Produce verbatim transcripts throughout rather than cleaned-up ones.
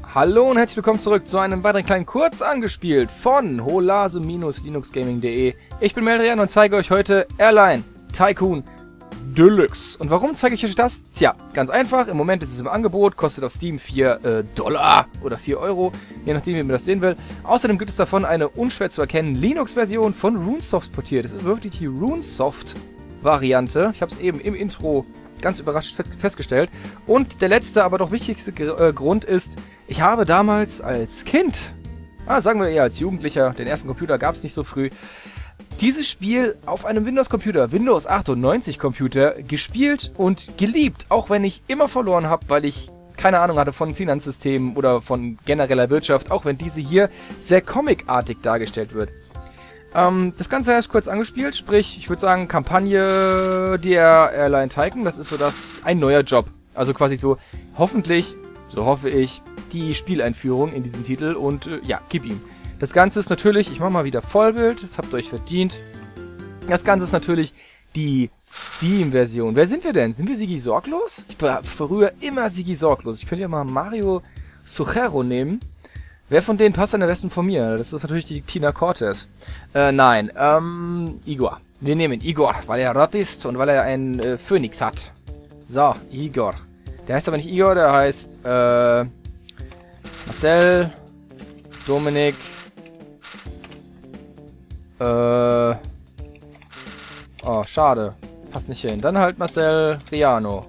Hallo und herzlich willkommen zurück zu einem weiteren kleinen Kurz angespielt von holase Bindestrich linux gaming punkt de. Ich bin Meldrian und zeige euch heute Airline Tycoon Deluxe. Und warum zeige ich euch das? Tja, ganz einfach. Im Moment ist es im Angebot, kostet auf Steam vier äh, Dollar oder vier Euro, je nachdem, wie man das sehen will. Außerdem gibt es davon eine unschwer zu erkennen Linux-Version von Runesoft portiert. Das ist wirklich die Runesoft-Variante. Ich habe es eben im Intro ganz überrascht festgestellt. Und der letzte, aber doch wichtigste äh, Grund ist, ich habe damals als Kind, ah, sagen wir eher als Jugendlicher, den ersten Computer gab es nicht so früh, dieses Spiel auf einem Windows-Computer, Windows achtundneunzig-Computer, gespielt und geliebt, auch wenn ich immer verloren habe, weil ich keine Ahnung hatte von Finanzsystemen oder von genereller Wirtschaft, auch wenn diese hier sehr comicartig dargestellt wird. Ähm, das Ganze erst kurz angespielt, sprich, ich würde sagen, Kampagne der Airline Tycoon, das ist so das, ein neuer Job. Also quasi so, hoffentlich, so hoffe ich, die Spieleinführung in diesen Titel und äh, ja, gib ihm. Das Ganze ist natürlich, ich mache mal wieder Vollbild, das habt ihr euch verdient. Das Ganze ist natürlich die Steam-Version. Wer sind wir denn? Sind wir Sigi Sorglos? Ich war früher immer Sigi Sorglos. Ich könnte ja mal Mario Suchero nehmen. Wer von denen passt am besten von mir? Das ist natürlich die Tina Cortez. Äh, nein, ähm, Igor. Wir nehmen Igor, weil er rot ist und weil er einen äh, Phönix hat. So, Igor. Der heißt aber nicht Igor, der heißt, äh, Marcel, Dominik, Äh. Oh, schade. Passt nicht hin. Dann halt Marcel Riano.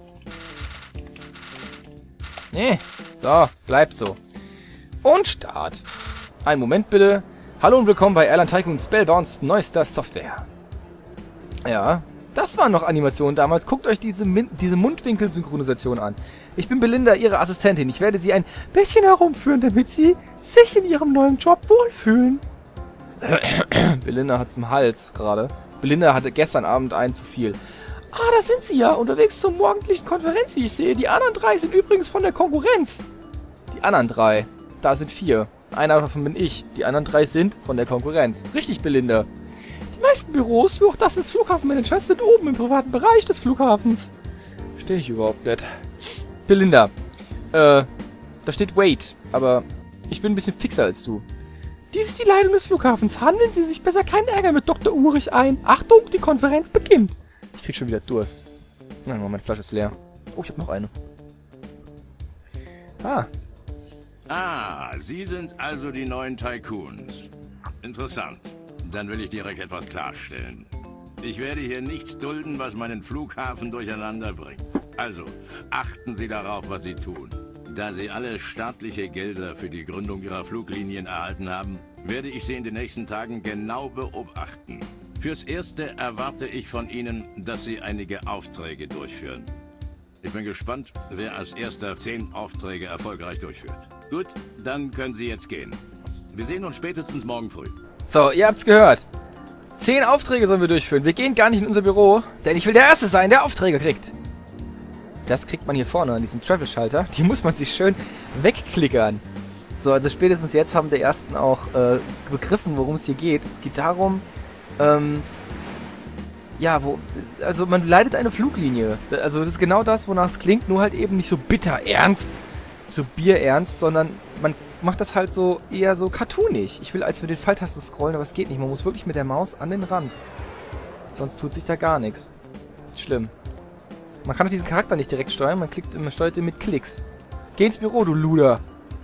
Nee. So, bleibt so. Und Start. Einen Moment bitte. Hallo und willkommen bei Airline Tycoon Spellbounds neuester Software. Ja, das waren noch Animationen damals. Guckt euch diese, Min diese Mundwinkel-Synchronisation an. Ich bin Belinda, Ihre Assistentin. Ich werde Sie ein bisschen herumführen, damit Sie sich in Ihrem neuen Job wohlfühlen. Belinda hat's im Hals gerade. Belinda hatte gestern Abend einen zu viel. Ah, da sind sie ja, unterwegs zur morgendlichen Konferenz, wie ich sehe. Die anderen drei sind übrigens von der Konkurrenz. Die anderen drei. Da sind vier. Einer davon bin ich. Die anderen drei sind von der Konkurrenz. Richtig, Belinda. Die meisten Büros, wie auch das des Flughafenmanagers, sind oben im privaten Bereich des Flughafens. Verstehe ich überhaupt nicht. Belinda. Äh, da steht Wait, aber ich bin ein bisschen fixer als du. Dies ist die Leitung des Flughafens. Handeln Sie sich besser keinen Ärger mit Doktor Urich ein. Achtung, die Konferenz beginnt. Ich krieg schon wieder Durst. Nein, Moment, Flasche ist leer. Oh, ich habe noch eine. Ah. Ah, Sie sind also die neuen Tycoons. Interessant. Dann will ich direkt etwas klarstellen. Ich werde hier nichts dulden, was meinen Flughafen durcheinander bringt. Also, achten Sie darauf, was Sie tun. Da Sie alle staatliche Gelder für die Gründung Ihrer Fluglinien erhalten haben, werde ich Sie in den nächsten Tagen genau beobachten. Fürs Erste erwarte ich von Ihnen, dass Sie einige Aufträge durchführen. Ich bin gespannt, wer als Erster zehn Aufträge erfolgreich durchführt. Gut, dann können Sie jetzt gehen. Wir sehen uns spätestens morgen früh. So, ihr habt's gehört. Zehn Aufträge sollen wir durchführen. Wir gehen gar nicht in unser Büro, denn ich will der Erste sein, der Aufträge kriegt. Das kriegt man hier vorne an diesem Travel-Schalter. Die muss man sich schön wegklickern. So, also spätestens jetzt haben die Ersten auch äh, begriffen, worum es hier geht. Es geht darum, ähm, ja, wo, also man leitet eine Fluglinie. Also das ist genau das, wonach es klingt, nur halt eben nicht so bitter ernst, so bierernst, sondern man macht das halt so eher so cartoonig. Ich will als mit den Pfeiltasten scrollen, aber es geht nicht. Man muss wirklich mit der Maus an den Rand. Sonst tut sich da gar nichts. Schlimm. Man kann doch diesen Charakter nicht direkt steuern, man, klickt, man steuert ihn mit Klicks. Geh ins Büro, du Luder!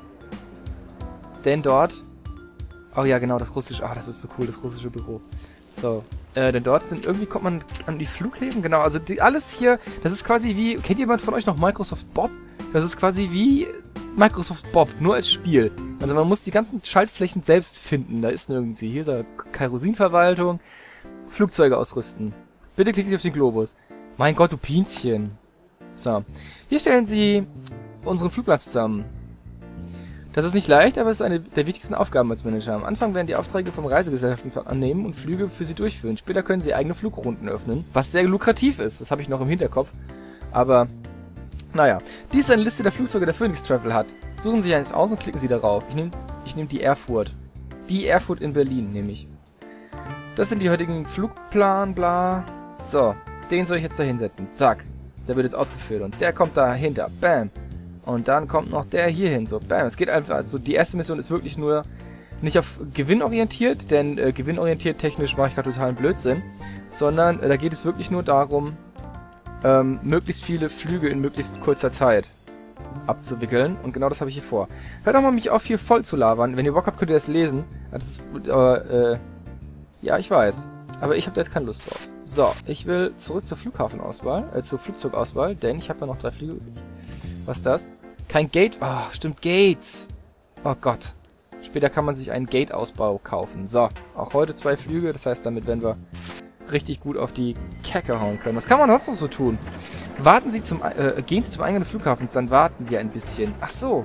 Denn dort... Oh ja, genau, das russische... Ah, das ist so cool, das russische Büro. So. Äh, denn dort sind... Irgendwie kommt man an die Flughäfen, genau. Also die, alles hier... Das ist quasi wie... Kennt jemand von euch noch Microsoft Bob? Das ist quasi wie Microsoft Bob, nur als Spiel. Also man muss die ganzen Schaltflächen selbst finden. Da ist irgendwie... Hier ist eine Kerosinverwaltung. Flugzeuge ausrüsten. Bitte klicken Sie auf den Globus. Mein Gott, du Pinzchen. So. Hier stellen Sie unseren Flugplan zusammen. Das ist nicht leicht, aber es ist eine der wichtigsten Aufgaben als Manager. Am Anfang werden die Aufträge von Reisegesellschaften annehmen und Flüge für Sie durchführen. Später können Sie eigene Flugrunden öffnen, was sehr lukrativ ist. Das habe ich noch im Hinterkopf. Aber, naja. Dies ist eine Liste der Flugzeuge, der Phoenix Travel hat. Suchen Sie eins aus und klicken Sie darauf. Ich nehme ich nehm die Erfurt. Die Erfurt in Berlin, nehme ich. Das sind die heutigen Flugplan, bla. So. Den soll ich jetzt da hinsetzen. Zack. Der wird jetzt ausgeführt und der kommt dahinter. Bam. Und dann kommt noch der hier hin. So, bam. Es geht einfach, also die erste Mission ist wirklich nur nicht auf Gewinn orientiert, denn äh, gewinnorientiert technisch mache ich gerade totalen Blödsinn, sondern äh, da geht es wirklich nur darum, ähm, möglichst viele Flüge in möglichst kurzer Zeit abzuwickeln. Und genau das habe ich hier vor. Hört doch mal mich auf, hier voll zu labern. Wenn ihr Bock habt, könnt ihr das lesen. Das ist, äh, äh, ja, ich weiß. Aber ich habe da jetzt keine Lust drauf. So, ich will zurück zur Flughafenauswahl, äh, zur Flugzeugauswahl, denn ich habe ja noch drei Flüge übrig. Was ist das? Kein Gate. Oh, stimmt, Gates. Oh Gott. Später kann man sich einen Gate-Ausbau kaufen. So, auch heute zwei Flüge. Das heißt, damit werden wir richtig gut auf die Kacke hauen können. Was kann man sonst noch so tun? Warten Sie zum, äh, gehen Sie zum Eingang des Flughafens, dann warten wir ein bisschen. Ach so.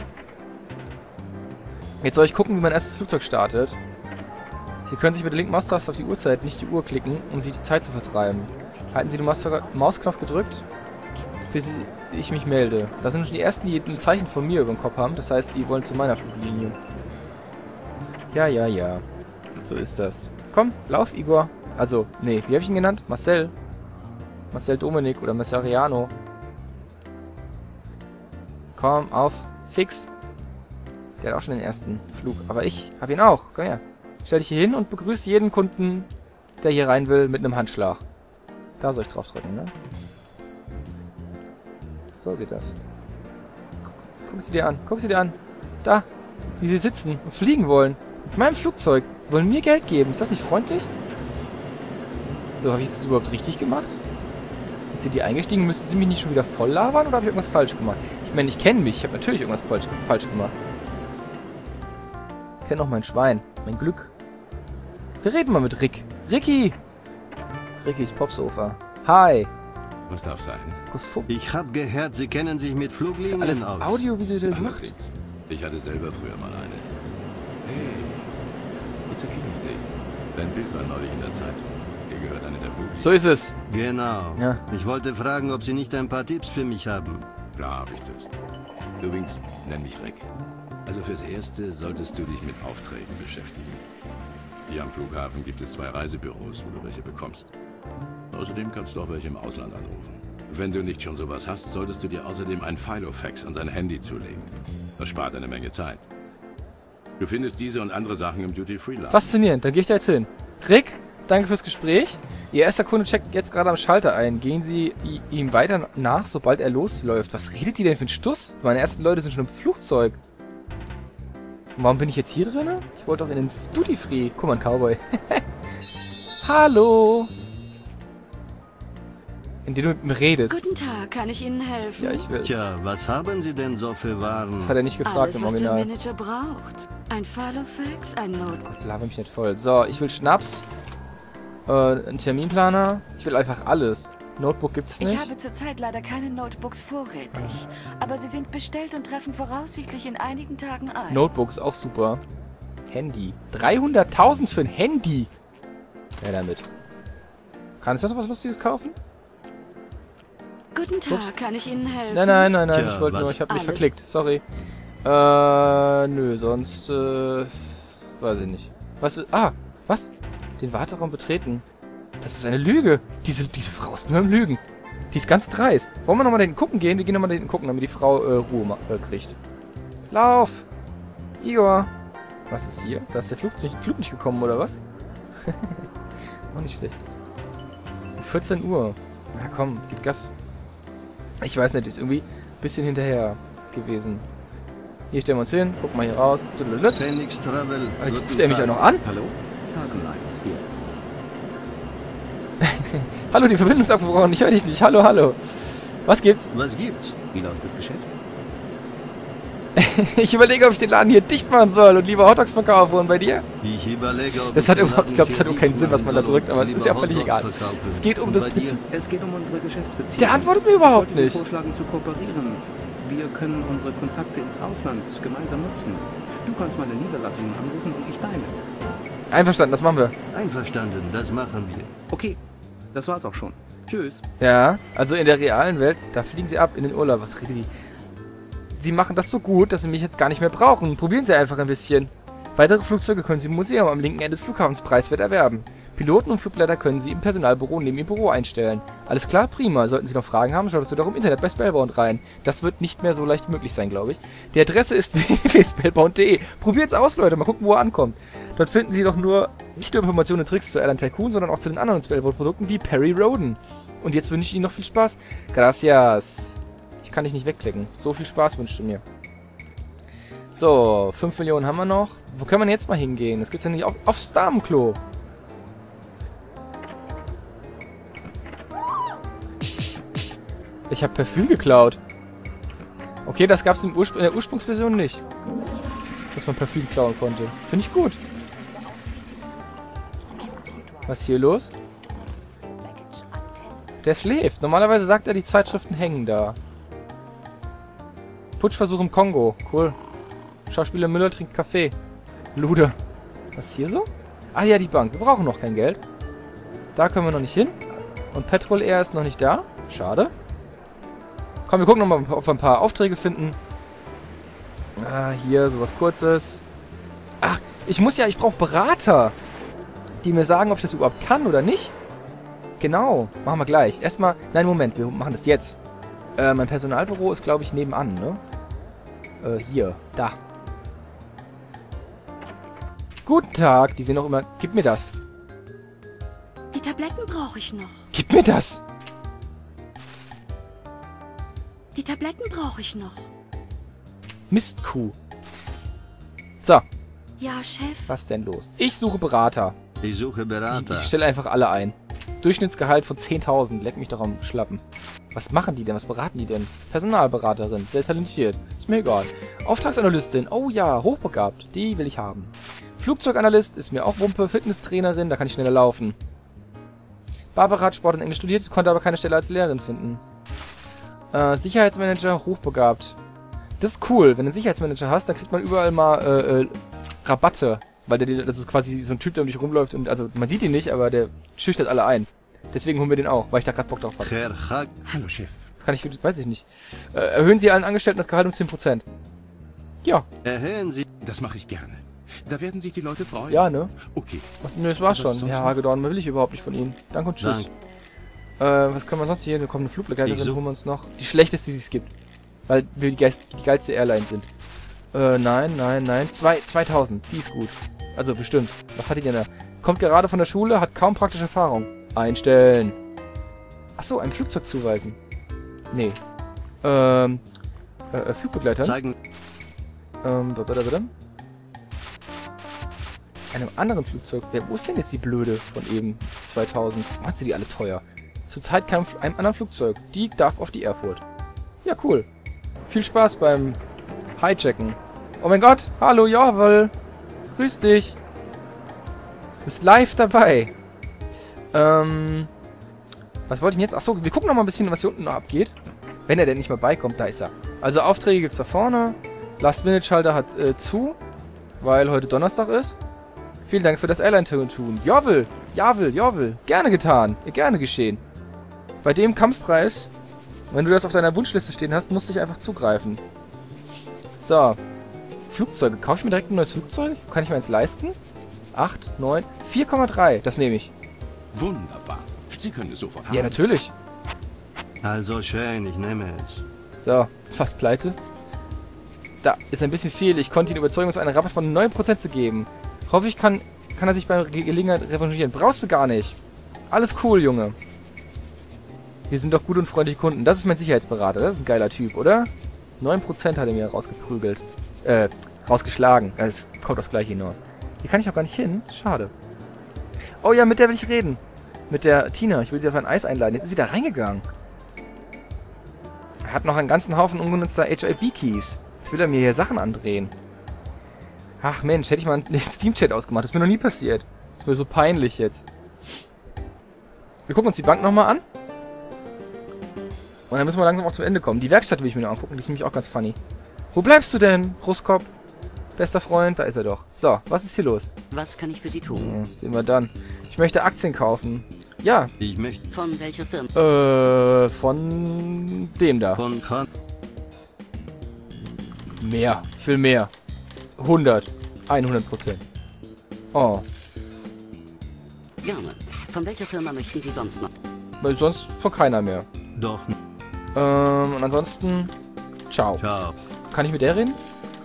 Jetzt soll ich gucken, wie mein erstes Flugzeug startet. Sie können sich mit der linken Maustaste auf die Uhrzeit, nicht die Uhr klicken, um sich die Zeit zu vertreiben. Halten Sie den Maus Mausknopf gedrückt, bis ich mich melde. Das sind schon die ersten, die ein Zeichen von mir über den Kopf haben. Das heißt, die wollen zu meiner Fluglinie. Ja, ja, ja. So ist das. Komm, lauf, Igor. Also, nee, wie habe ich ihn genannt? Marcel. Marcel Dominik oder Messariano. Komm, auf. Fix. Der hat auch schon den ersten Flug. Aber ich habe ihn auch. Komm her. Stell dich hier hin und begrüße jeden Kunden, der hier rein will, mit einem Handschlag. Da soll ich drauf drücken, ne? So geht das. Guck, guck sie dir an. Guck sie dir an. Da. Wie sie sitzen und fliegen wollen. Mit meinem Flugzeug. Wollen mir Geld geben. Ist das nicht freundlich? So, habe ich jetzt überhaupt richtig gemacht? Jetzt sind die eingestiegen. Müssten sie mich nicht schon wieder voll labern oder habe ich irgendwas falsch gemacht? Ich meine, ich kenne mich. Ich habe natürlich irgendwas falsch, falsch gemacht. Ich kenne auch mein Schwein. Mein Glück. Wir reden mal mit Rick. Ricky! Rickys Popsofa. Hi. Was darf sein? Ich habe gehört, Sie kennen sich mit Fluglinien alles aus. audiovisuell gemacht. Allerdings. Ich hatte selber früher mal eine. Hey, jetzt erkenne ich dich. Dein Bild war neulich in der Zeitung. Dir gehört eine der Fluglinien. So ist es. Genau. Ja. Ich wollte fragen, ob Sie nicht ein paar Tipps für mich haben. Klar habe ich das. Übrigens, nenn mich Rick. Also fürs Erste solltest du dich mit Aufträgen beschäftigen. Hier am Flughafen gibt es zwei Reisebüros, wo du welche bekommst. Außerdem kannst du auch welche im Ausland anrufen. Wenn du nicht schon sowas hast, solltest du dir außerdem ein Filofax und ein Handy zulegen. Das spart eine Menge Zeit. Du findest diese und andere Sachen im Duty-Free-Laden. Faszinierend, dann gehe ich da jetzt hin. Rick, danke fürs Gespräch. Ihr erster Kunde checkt jetzt gerade am Schalter ein. Gehen Sie ihm weiter nach, sobald er losläuft. Was redet die denn für ein Stuss? Meine ersten Leute sind schon im Flugzeug. Und warum bin ich jetzt hier drin? Ich wollte doch in den Duty-Free. Guck mal, ein Cowboy. Hallo. In dem du mit mir redest. Guten Tag, kann ich Ihnen helfen? Ja, ich will. Tja, was haben Sie denn so für Waren? Das hat er nicht gefragt Alles, im was der Original. Manager braucht. Ein Filofax, ein Notebook. Gott, laber mich nicht voll. So, ich will Schnaps. Äh, einen Terminplaner. Ich will einfach alles. Notebook gibt's nicht. Ich habe zurzeit leider keine Notebooks vorrätig. Aber sie sind bestellt und treffen voraussichtlich in einigen Tagen ein. Notebook ist auch super. Handy. dreihunderttausend für ein Handy. Ja, damit. Kann ich das noch was Lustiges kaufen? Guten Tag, Ups. kann ich Ihnen helfen? Nein, nein, nein, nein. Tja, ich wollte was- nur, ich habe mich Alles. verklickt. Sorry. Äh, nö, sonst, äh, weiß ich nicht. Was, ah, was? Den Warteraum betreten. Das ist eine Lüge. Diese, diese Frau ist nur am Lügen. Die ist ganz dreist. Wollen wir nochmal da hinten gucken gehen? Wir gehen nochmal da hinten gucken, damit die Frau äh, Ruhe ma- äh, kriegt. Lauf! Igor! Was ist hier? Da ist der Flug nicht, Flug nicht gekommen, oder was? Auch nicht schlecht. Um vierzehn Uhr. Na komm, gib Gas. Ich weiß nicht, ist irgendwie ein bisschen hinterher gewesen. Hier stellen wir uns hin, guck mal hier raus. Düdelüt. Phoenix Travel. Oh, jetzt Guten ruft er mich Tag. auch noch an. Hallo? Falcon Lines, hier. Hallo, die Verbindung ist abgebrochen. Ich höre dich nicht. Hallo, hallo. Was gibt's? Was gibt's? Wie läuft das Geschäft? Ich überlege, ob ich den Laden hier dicht machen soll und lieber Hotdogs verkaufe. Und bei dir? Ich überlege, ob Das ich hat den überhaupt- Laden ich glaube, das hat für überhaupt keinen dich Sinn, was man da machen drückt, soll aber und es ist lieber ja völlig Hotdogs egal. verkaufe. Es geht um Und das bei dir? Prinzip. Es geht um unsere Geschäftsbeziehungen. Der antwortet mir überhaupt Ich wollte dir nicht. vorschlagen zu kooperieren. Wir können unsere Kontakte ins Ausland gemeinsam nutzen. Du kannst meine Niederlassungen anrufen und ich deine. Einverstanden, das machen wir. Einverstanden, das machen wir. Okay, das war's auch schon. Tschüss. Ja, also in der realen Welt, da fliegen sie ab in den Urlaub. Was redet die? Sie machen das so gut, dass sie mich jetzt gar nicht mehr brauchen. Probieren Sie einfach ein bisschen. Weitere Flugzeuge können Sie im Museum am linken Ende des Flughafens preiswert erwerben. Piloten und Flugbegleiter können Sie im Personalbüro neben Ihrem Büro einstellen. Alles klar? Prima. Sollten Sie noch Fragen haben, schaut es doch im Internet bei Spellbound rein. Das wird nicht mehr so leicht möglich sein, glaube ich. Die Adresse ist w w w punkt spellbound punkt de. Probiert's aus, Leute. Mal gucken, wo er ankommt. Dort finden Sie doch nur nicht nur Informationen und Tricks zu Airline Tycoon, sondern auch zu den anderen Spellbound-Produkten wie Perry Roden. Und jetzt wünsche ich Ihnen noch viel Spaß. Gracias. Ich kann dich nicht wegklicken. So viel Spaß wünschst du mir. So, fünf Millionen haben wir noch. Wo können wir jetzt mal hingehen? Das gibt's ja nicht auf, aufs Damenklo. Ich habe Parfüm geklaut. Okay, das gab's im Urspr in der Ursprungsversion nicht. Dass man Parfüm klauen konnte. Finde ich gut. Was ist hier los? Der schläft. Normalerweise sagt er, die Zeitschriften hängen da. Putschversuch im Kongo. Cool. Schauspieler Müller trinkt Kaffee. Luder. Was ist hier so? Ah ja, die Bank. Wir brauchen noch kein Geld. Da können wir noch nicht hin. Und Petrol Air ist noch nicht da. Schade. Komm, wir gucken nochmal, ob wir ein paar Aufträge finden. Ah, hier, sowas Kurzes. Ach, ich muss ja, ich brauche Berater, die mir sagen, ob ich das überhaupt kann oder nicht. Genau, machen wir gleich. Erstmal, nein, Moment, wir machen das jetzt. Äh, mein Personalbüro ist, glaube ich, nebenan, ne? Äh, hier, da. Guten Tag, die sehen doch immer... Gib mir das. Die Tabletten brauche ich noch. Gib mir das. Die Tabletten brauche ich noch. Mistkuh. So, Ja, Chef. was denn los? Ich suche Berater. Ich suche Ich, Berater. ich stelle einfach alle ein. Durchschnittsgehalt von zehntausend. Leck mich doch am Schlappen. Was machen die denn? Was beraten die denn? Personalberaterin. Sehr talentiert. Ist mir egal. Auftragsanalystin. Oh ja, hochbegabt. Die will ich haben. Flugzeuganalyst ist mir auch Wumpe. Fitnesstrainerin. Da kann ich schneller laufen. Barbara hat Sport und Englisch studiert, konnte aber keine Stelle als Lehrerin finden. Äh, Sicherheitsmanager. Hochbegabt. Das ist cool. Wenn du einen Sicherheitsmanager hast, dann kriegt man überall mal äh, äh, Rabatte. Weil der, das ist quasi so ein Typ, der um dich rumläuft und, also, man sieht ihn nicht, aber der schüchtert alle ein. Deswegen holen wir den auch, weil ich da gerade Bock drauf hatte. Herr Hack. Hallo, Chef. Das kann ich, weiß ich nicht. Äh, erhöhen Sie allen Angestellten das Gehalt um zehn Prozent. Ja, Erhöhen Sie. Das mache ich gerne. Da werden sich die Leute freuen. ja, ne? Okay. Was, nö, das war's Was schon. sonst Herr noch? Hagedorn, mehr will ich überhaupt nicht von Ihnen. Danke und tschüss. Dank. Äh, was können wir sonst hier? Da kommt eine Flugbegleiterin, Ich such- holen wir uns noch. Die schlechteste, die es gibt. Weil wir die, geist, die geilste Airline sind. Äh, nein, nein, nein. Zwei, zweitausend, die ist gut. Also bestimmt. Was hat die denn da? Kommt gerade von der Schule, hat kaum praktische Erfahrung. Einstellen. Achso, ein Flugzeug zuweisen. Nee. Ähm, äh, äh, Flugbegleiter. Zeigen. Ähm, blablabla. Einem anderen Flugzeug. Wer, wo ist denn jetzt die Blöde von eben? zweitausend. Macht sie die alle teuer? Zurzeit kein Fl- einem anderen Flugzeug. Die darf auf die Erfurt. Ja, cool. Viel Spaß beim Hijacken. Oh mein Gott. Hallo, jawohl. Grüß dich. Du bist live dabei. Ähm, was wollte ich denn jetzt? Achso, wir gucken noch mal ein bisschen, was hier unten noch abgeht. Wenn er denn nicht mal beikommt, da ist er. Also Aufträge gibt's da vorne. Last-Minute-Schalter hat äh, zu, weil heute Donnerstag ist. Vielen Dank für das Airline-Tun. Jawohl, jawohl, jawohl. Gerne getan. Gerne geschehen. Bei dem Kampfpreis, wenn du das auf deiner Wunschliste stehen hast, musst du dich einfach zugreifen. So. Flugzeuge. Kaufe ich mir direkt ein neues Flugzeug? Kann ich mir eins leisten? acht, neun, vier Komma drei. Das nehme ich. Wunderbar. Sie können es sofort haben. Ja, natürlich. Also schön, ich nehme es. So, fast pleite. Da ist ein bisschen viel. Ich konnte ihn überzeugen, uns einen Rabatt von neun Prozent zu geben. Hoffe ich, kann, kann er sich bei Ge Gelegenheit revanchieren. Brauchst du gar nicht. Alles cool, Junge. Wir sind doch gute und freundliche Kunden. Das ist mein Sicherheitsberater. Das ist ein geiler Typ, oder? neun Prozent hat er mir rausgeprügelt. Äh, rausgeschlagen. Es kommt aufs Gleiche hinaus. Hier kann ich noch gar nicht hin. Schade. Oh ja, mit der will ich reden. Mit der Tina. Ich will sie auf ein Eis einladen. Jetzt ist sie da reingegangen. Er hat noch einen ganzen Haufen ungenutzter H I B-Keys. Jetzt will er mir hier Sachen andrehen. Ach Mensch, hätte ich mal einen Steam-Chat ausgemacht. Das ist mir noch nie passiert. Das ist mir so peinlich jetzt. Wir gucken uns die Bank nochmal an. Und dann müssen wir langsam auch zum Ende kommen. Die Werkstatt will ich mir noch angucken. Die ist nämlich auch ganz funny. Wo bleibst du denn, Ruskop? Bester Freund, da ist er doch. So, was ist hier los? Was kann ich für Sie tun? Ja, sehen wir dann. Ich möchte Aktien kaufen. Ja, Ich möchte Von welcher Firma? äh, von dem da. von Kran. Mehr. Ich will mehr. hundert. hundert Prozent. Oh. Gerne. Von welcher Firma möchten Sie sonst noch? Weil sonst von keiner mehr. Doch, Ähm, und ansonsten... Ciao. ciao. Kann ich mit der reden?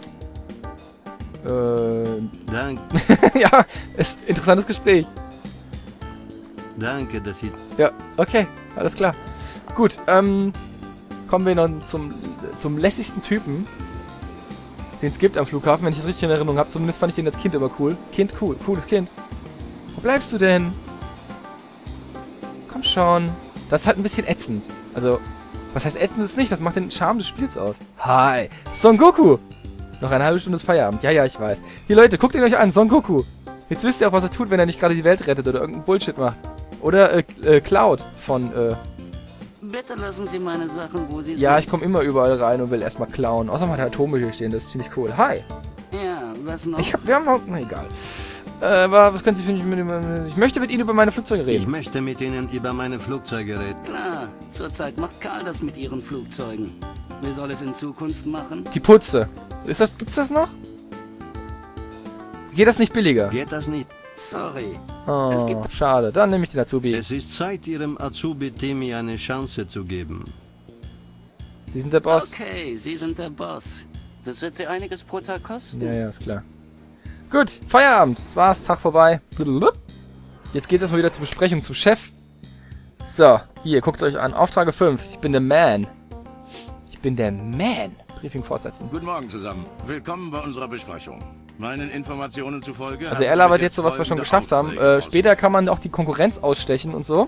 Äh... Dank, ja, ist ein interessantes Gespräch. danke, dass Sie... Ja, okay, alles klar. Gut, ähm... kommen wir noch zum, zum lässigsten Typen, den es gibt am Flughafen, wenn ich das richtig in Erinnerung habe. Zumindest fand ich den als Kind immer cool. Kind, cool, cooles Kind. Wo bleibst du denn? Komm schon. Das ist halt ein bisschen ätzend. Also, was heißt ätzend ist nicht? Das macht den Charme des Spiels aus. Hi, Son Goku. Noch eine halbe Stunde ist Feierabend. Ja, ja, ich weiß. Hier, Leute, guckt ihn euch an. Son Goku. Jetzt wisst ihr auch, was er tut, wenn er nicht gerade die Welt rettet oder irgendeinen Bullshit macht. Oder, äh, äh Cloud von, äh... Bitte lassen Sie meine Sachen, wo Sie Ja, ich sind. komme immer überall rein und will erstmal klauen. Außer mal der Atome hier stehen, das ist ziemlich cool. Hi. Ja, was noch? Ich hab, wir haben auch... Na, egal. Äh, was können Sie für mich mit dem... Ich möchte mit Ihnen über meine Flugzeuge Ich reden. möchte mit Ihnen über meine Flugzeuge reden. Klar, zurzeit macht Karl das mit Ihren Flugzeugen. Wer soll es in Zukunft machen? Die Putze. Ist das... Gibt's das noch? Geht das nicht billiger? Geht das nicht? Sorry. Oh, Es gibt- schade. Dann nehme ich den Azubi. Es ist Zeit, Ihrem Azubi Timmy eine Chance zu geben. Sie sind der Boss. Okay, Sie sind der Boss. Das wird Sie einiges pro Tag kosten. Ja, ja, ist klar. Gut, Feierabend. Das war's. Tag vorbei. Jetzt geht's erstmal wieder zur Besprechung zum Chef. So, hier, guckt's euch an. Auftrage fünf. Ich bin der Man. Ich bin der Man. Briefing fortsetzen. Guten Morgen zusammen. Willkommen bei unserer Besprechung. Meinen Informationen zufolge... Also haben er Sie labert bis jetzt so, was wir schon folgende geschafft haben. Aufträge Äh, später kann man auch die Konkurrenz ausstechen und so.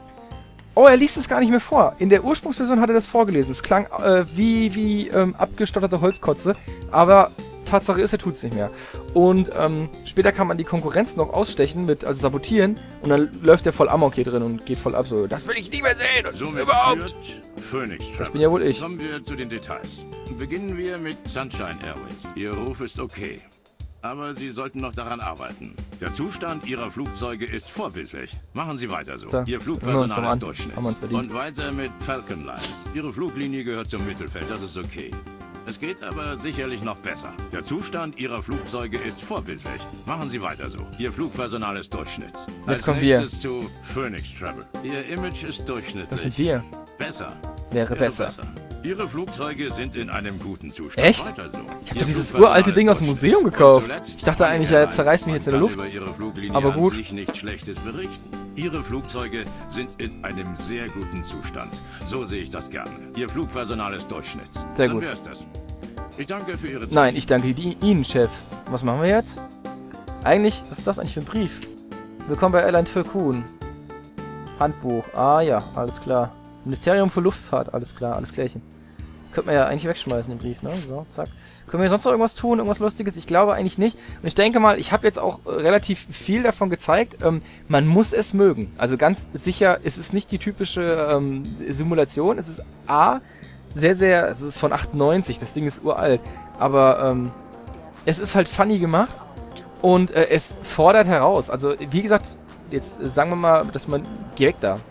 Oh, er liest es gar nicht mehr vor. In der Ursprungsversion hat er das vorgelesen. Es klang äh, wie, wie ähm, abgestotterte Holzkotze. Aber Tatsache ist, er tut es nicht mehr. Und ähm, später kann man die Konkurrenz noch ausstechen, mit also sabotieren. Und dann läuft er voll Amok hier drin und geht voll ab. So, das will ich nie mehr sehen. Und Somit überhaupt. führt Phoenix Travel. Das bin ja wohl ich. Kommen wir zu den Details. Beginnen wir mit Sunshine Airways. Ihr Ruf ist okay. Aber Sie sollten noch daran arbeiten. Der Zustand Ihrer Flugzeuge ist vorbildlich. Machen Sie weiter so. So, Ihr hören wir uns Flugpersonal noch an. ist Durchschnitt. Haben wir uns verdient. Und weiter mit Falcon Lines. Ihre Fluglinie gehört zum Mittelfeld, das ist okay. Es geht aber sicherlich noch besser. Der Zustand Ihrer Flugzeuge ist vorbildlich. Machen Sie weiter so. Ihr Flugpersonal ist Durchschnitt. Als kommen wir. nächstes zu Phoenix Travel. Ihr Image ist durchschnittlich. Das sind wir. Besser. Wäre besser. Ihre Flugzeuge sind in einem guten Zustand. Echt? Weiter so. Ich hab Ihr doch dieses Flugpersonal uralte ist Ding aus dem durchschnittlich. Museum gekauft. Und zuletzt Ich dachte eigentlich, er zerreißt mich jetzt in der man Luft. kann über Ihre Fluglinie Aber gut. an sich nichts Schlechtes berichten. Ihre Flugzeuge sind in einem sehr guten Zustand. So sehe ich das gerne. Ihr Flugpersonal ist Durchschnitt. Sehr Dann gut. wär's das. Ich danke für Ihre Zeit. Nein, ich danke die, Ihnen, Chef. Was machen wir jetzt? Eigentlich, was ist das eigentlich für ein Brief? Willkommen bei Airline Tycoon. Handbuch. Ah ja, alles klar. Ministerium für Luftfahrt. Alles klar, alles klärchen. Könnte man ja eigentlich wegschmeißen, den Brief, ne? So, zack. Können wir sonst noch irgendwas tun? Irgendwas Lustiges? Ich glaube eigentlich nicht. Und ich denke mal, ich habe jetzt auch äh, relativ viel davon gezeigt. Ähm, man muss es mögen. Also ganz sicher, es ist nicht die typische ähm, Simulation. Es ist A, sehr, sehr, es ist von achtundneunzig. Das Ding ist uralt. Aber ähm, es ist halt funny gemacht. Und äh, es fordert heraus. Also, wie gesagt, jetzt äh, sagen wir mal, dass man... Geh weg da.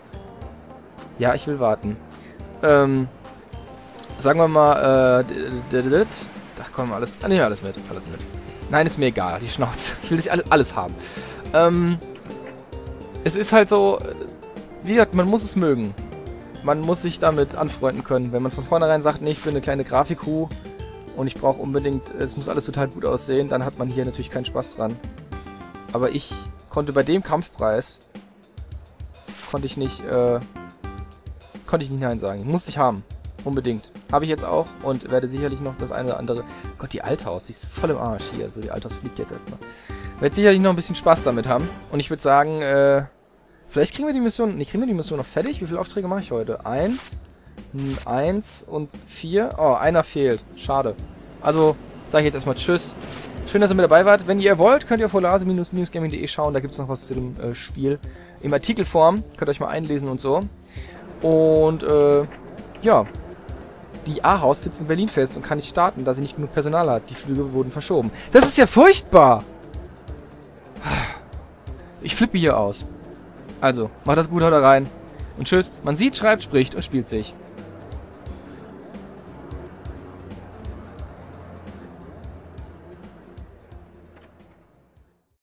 Ja, ich will warten. Ähm... Sagen wir mal, äh, ach komm, alles, ah, nee, alles mit, alles mit. Nein, ist mir egal, die Schnauze. Ich will das alles, alles haben. Ähm, es ist halt so, wie gesagt, man muss es mögen. Man muss sich damit anfreunden können. Wenn man von vornherein sagt, nee, ich bin eine kleine Grafikkuh und ich brauche unbedingt, es muss alles total gut aussehen, dann hat man hier natürlich keinen Spaß dran. Aber ich konnte bei dem Kampfpreis, konnte ich nicht, äh, konnte ich nicht Nein sagen. Musste ich haben. Unbedingt. Habe ich jetzt auch und werde sicherlich noch das eine oder andere... Gott, die Althaus, die ist voll im Arsch hier. So, die Althaus fliegt jetzt erstmal. Werde sicherlich noch ein bisschen Spaß damit haben. Und ich würde sagen, äh... vielleicht kriegen wir die Mission... Ne, kriegen wir die Mission noch fertig? Wie viele Aufträge mache ich heute? Eins, hm, eins und vier. Oh, einer fehlt. Schade. Also, sage ich jetzt erstmal Tschüss. Schön, dass ihr mit dabei wart. Wenn ihr wollt, könnt ihr auf holase Bindestrich newsgaming punkt de schauen. Da gibt es noch was zu dem äh, Spiel. Im Artikelform. Könnt ihr euch mal einlesen und so. Und, äh... ja... Die A-Haus sitzt in Berlin fest und kann nicht starten, da sie nicht genug Personal hat. Die Flüge wurden verschoben. Das ist ja furchtbar! Ich flippe hier aus. Also, macht das gut, haut da rein. Und tschüss. Man sieht, schreibt, spricht und spielt sich.